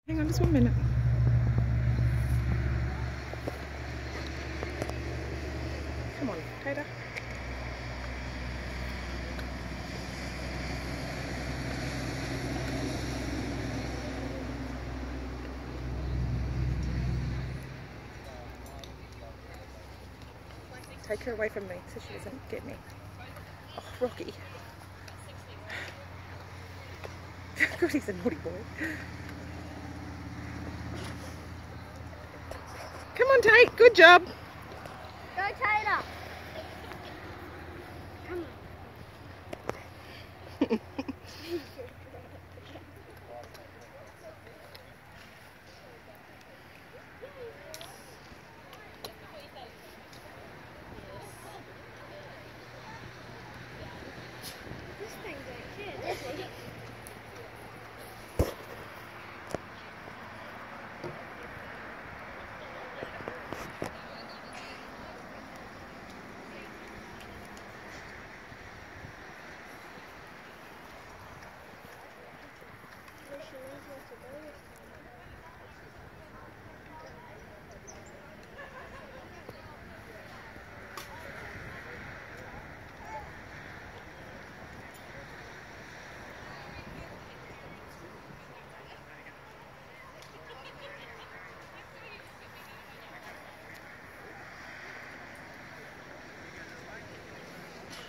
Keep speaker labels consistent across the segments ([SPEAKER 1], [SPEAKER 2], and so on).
[SPEAKER 1] Hang on just 1 minute. Come on, Tater. Take her away from me so she doesn't get me. Oh, Rocky. God, he's a naughty boy. Come on, Tate. Good job.
[SPEAKER 2] Go, Tater. Come on. This thing don't care, does it?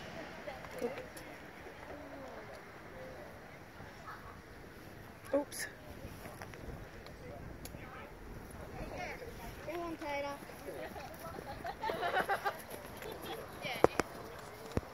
[SPEAKER 1] Oops.